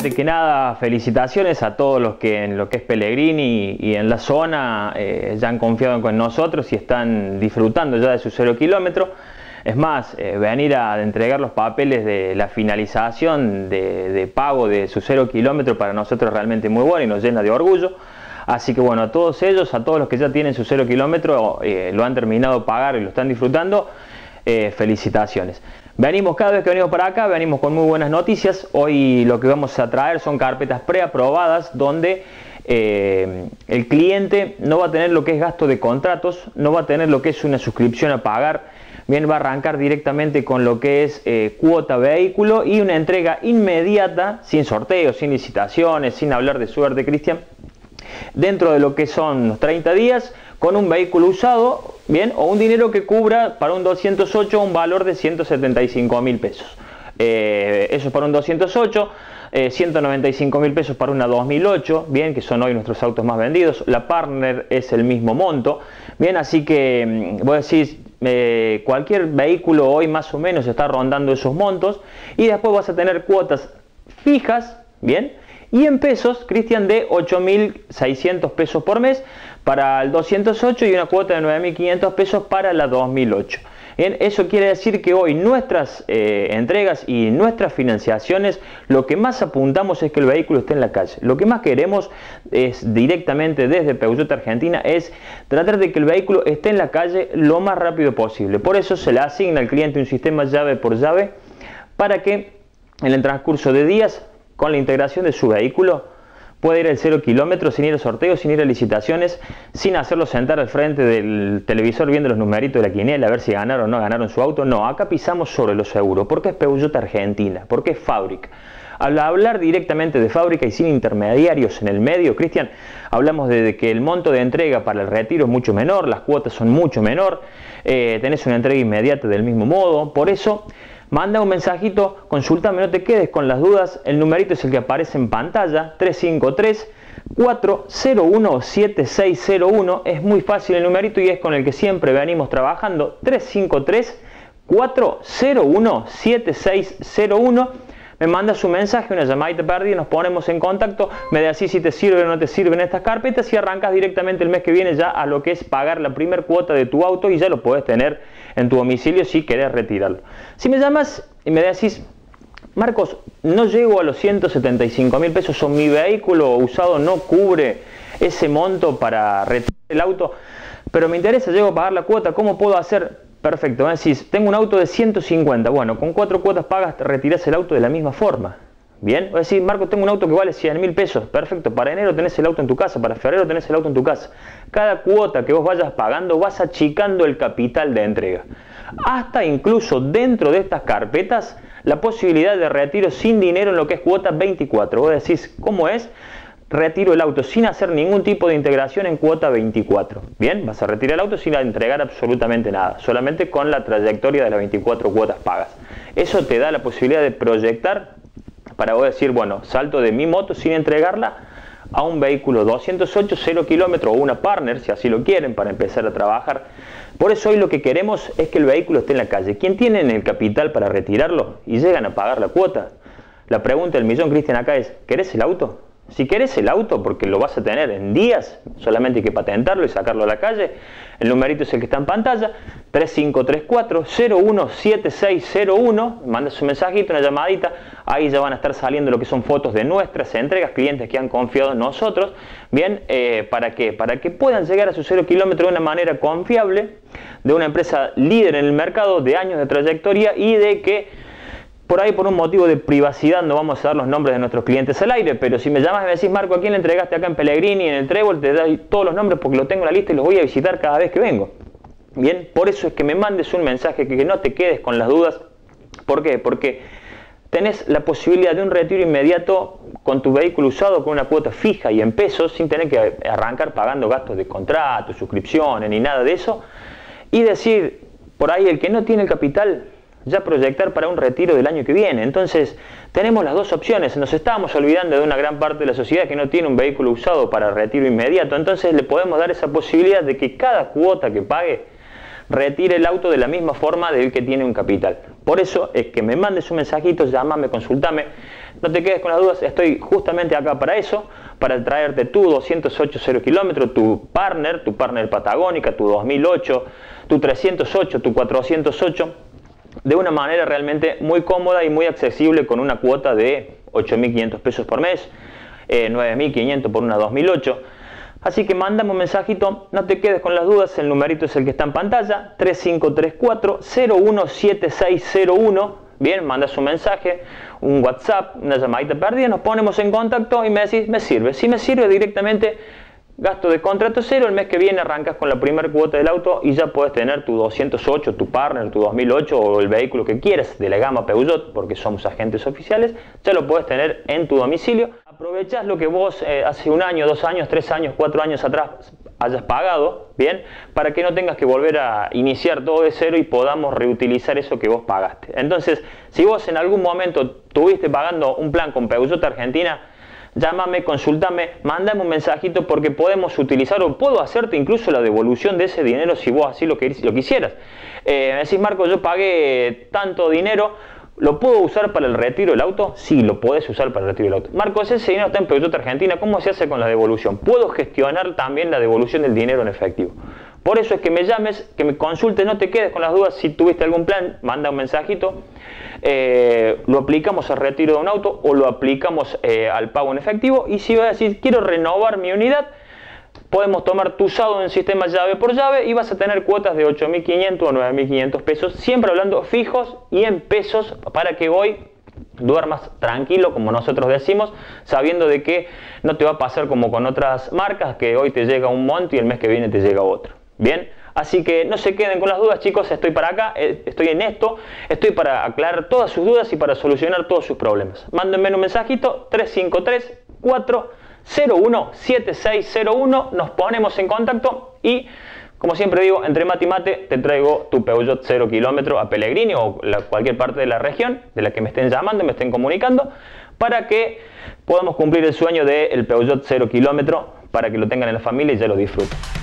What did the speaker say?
antes que nada, felicitaciones a todos los que en lo que es Pellegrini y en la zona ya han confiado con nosotros y están disfrutando ya de su 0 kilómetro. Es más, venir a entregar los papeles de la finalización de pago de su 0 kilómetro para nosotros es realmente muy bueno y nos llena de orgullo. Así que bueno, a todos ellos, a todos los que ya tienen su 0 kilómetro, lo han terminado de pagar y lo están disfrutando, felicitaciones. Cada vez que venimos para acá, venimos con muy buenas noticias. Hoy lo que vamos a traer son carpetas preaprobadas donde el cliente no va a tener lo que es gasto de contratos, no va a tener lo que es una suscripción a pagar, bien, va a arrancar directamente con lo que es cuota vehículo y una entrega inmediata, sin sorteos, sin licitaciones, sin hablar de suerte, Cristian, dentro de lo que son los 30 días, con un vehículo usado, bien, o un dinero que cubra para un 208 un valor de 175.000 pesos. Eso es para un 208, 195.000 pesos para una 2008, bien, que son hoy nuestros autos más vendidos. La Partner es el mismo monto, bien, así que vos decís, cualquier vehículo hoy más o menos está rondando esos montos, y después vas a tener cuotas fijas, bien, y en pesos, Cristian, de 8.600 pesos por mes para el 208 y una cuota de 9.500 pesos para la 2008. Bien, eso quiere decir que hoy nuestras entregas y nuestras financiaciones, lo que más apuntamos es que el vehículo esté en la calle. Lo que más queremos es directamente desde Peugeot Argentina es tratar de que el vehículo esté en la calle lo más rápido posible. Por eso se le asigna al cliente un sistema llave por llave para que en el transcurso de días, con la integración de su vehículo, puede ir al 0 kilómetros sin ir a sorteos, sin ir a licitaciones, sin hacerlo sentar al frente del televisor viendo los numeritos de la quiniela a ver si ganaron o no ganaron su auto. No, acá pisamos sobre lo seguro, porque es Peugeot Argentina, porque es fábrica. Al hablar directamente de fábrica y sin intermediarios en el medio, Cristian, hablamos de que el monto de entrega para el retiro es mucho menor, las cuotas son mucho menor, tenés una entrega inmediata del mismo modo. Por eso, manda un mensajito, consultame, no te quedes con las dudas. El numerito es el que aparece en pantalla, 353-401-7601. Es muy fácil el numerito y es con el que siempre venimos trabajando, 353-401-7601. Me mandas un mensaje, una llamadita perdida, nos ponemos en contacto, me decís si te sirve o no te sirven estas carpetas y arrancas directamente el mes que viene ya a lo que es pagar la primera cuota de tu auto y ya lo podés tener en tu domicilio si querés retirarlo. Si me llamas y me decís, Marcos, no llego a los 175.000 pesos o mi vehículo usado no cubre ese monto para retirar el auto, pero me interesa, llego a pagar la cuota, ¿cómo puedo hacer? Perfecto, me decís, tengo un auto de 150, bueno, con 4 cuotas pagas te retirás el auto de la misma forma. Bien, o decir, Marco, tengo un auto que vale 100.000 pesos, perfecto, para enero tenés el auto en tu casa, para febrero tenés el auto en tu casa. Cada cuota que vos vayas pagando vas achicando el capital de entrega. Hasta incluso dentro de estas carpetas, la posibilidad de retiro sin dinero en lo que es cuota 24. Vos decís, ¿cómo es? Retiro el auto sin hacer ningún tipo de integración en cuota 24. Bien, vas a retirar el auto sin entregar absolutamente nada, solamente con la trayectoria de las 24 cuotas pagas. Eso te da la posibilidad de proyectar para vos decir, bueno, salto de mi moto sin entregarla a un vehículo 208, 0 kilómetros o una Partner, si así lo quieren, para empezar a trabajar. Por eso hoy lo que queremos es que el vehículo esté en la calle. ¿Quién tiene el capital para retirarlo y llegan a pagar la cuota? La pregunta del millón, Cristian, acá es, ¿querés el auto? Si querés el auto, porque lo vas a tener en días, solamente hay que patentarlo y sacarlo a la calle. El numerito es el que está en pantalla, 3534-017601. Mandas un mensajito, una llamadita, ahí ya van a estar saliendo lo que son fotos de nuestras entregas, clientes que han confiado en nosotros. Bien, ¿para qué? Para que puedan llegar a su 0 kilómetro de una manera confiable, de una empresa líder en el mercado, de años de trayectoria y de que por ahí, por un motivo de privacidad, no vamos a dar los nombres de nuestros clientes al aire, pero si me llamas y me decís, Marco, ¿a quién le entregaste acá en Pellegrini, en el Trébol? Te doy todos los nombres porque lo tengo en la lista y los voy a visitar cada vez que vengo. Bien, por eso es que me mandes un mensaje, que no te quedes con las dudas. ¿Por qué? Porque tenés la posibilidad de un retiro inmediato con tu vehículo usado con una cuota fija y en pesos, sin tener que arrancar pagando gastos de contrato, suscripciones, ni nada de eso. Y decir, por ahí, el que no tiene el capital, ya proyectar para un retiro del año que viene. Entonces tenemos las dos opciones. Nos estamos olvidando de una gran parte de la sociedad que no tiene un vehículo usado para retiro inmediato. Entonces le podemos dar esa posibilidad de que cada cuota que pague retire el auto de la misma forma del que tiene un capital. Por eso es que me mandes un mensajito, llámame, consultame, no te quedes con las dudas, estoy justamente acá para eso, para traerte tu 208 0 km, tu partner Patagónica, tu 2008, tu 308, tu 408, de una manera realmente muy cómoda y muy accesible con una cuota de 8.500 pesos por mes, 9.500 por una 2008. Así que mándame un mensajito, no te quedes con las dudas, el numerito es el que está en pantalla, 3534-017601, bien, mandas un mensaje, un WhatsApp, una llamadita perdida, nos ponemos en contacto y me decís, me sirve. Si me sirve directamente, gasto de contrato cero, el mes que viene arrancas con la primera cuota del auto y ya puedes tener tu 208, tu partner, tu 2008 o el vehículo que quieras de la gama Peugeot, porque somos agentes oficiales, ya lo puedes tener en tu domicilio. Aprovechás lo que vos hace 1 año, 2 años, 3 años, 4 años atrás hayas pagado, bien, para que no tengas que volver a iniciar todo de cero y podamos reutilizar eso que vos pagaste. Entonces, si vos en algún momento estuviste pagando un plan con Peugeot Argentina, llámame, consultame, mándame un mensajito porque podemos utilizar o puedo hacerte incluso la devolución de ese dinero si vos así lo quisieras. Me decís, Marco, yo pagué tanto dinero, ¿lo puedo usar para el retiro del auto? Sí, lo podés usar para el retiro del auto. Marco, ese dinero está en Peugeot Argentina, ¿cómo se hace con la devolución? Puedo gestionar también la devolución del dinero en efectivo. Por eso es que me llames, que me consultes, no te quedes con las dudas. Si tuviste algún plan, manda un mensajito. Lo aplicamos al retiro de un auto o lo aplicamos al pago en efectivo. Y si vas a decir, quiero renovar mi unidad, podemos tomar tu usado en sistema llave por llave y vas a tener cuotas de 8.500 o 9.500 pesos, siempre hablando fijos y en pesos para que hoy duermas tranquilo, como nosotros decimos, sabiendo de que no te va a pasar como con otras marcas, que hoy te llega un monto y el mes que viene te llega otro. Bien, así que no se queden con las dudas, chicos, estoy para acá, estoy en esto, estoy para aclarar todas sus dudas y para solucionar todos sus problemas. Mándenme un mensajito, 353-401-7601, nos ponemos en contacto y, como siempre digo, entre mate y mate te traigo tu Peugeot 0 km a Pellegrini o cualquier parte de la región de la que me estén llamando, me estén comunicando, para que podamos cumplir el sueño del Peugeot 0 km, para que lo tengan en la familia y ya lo disfruten.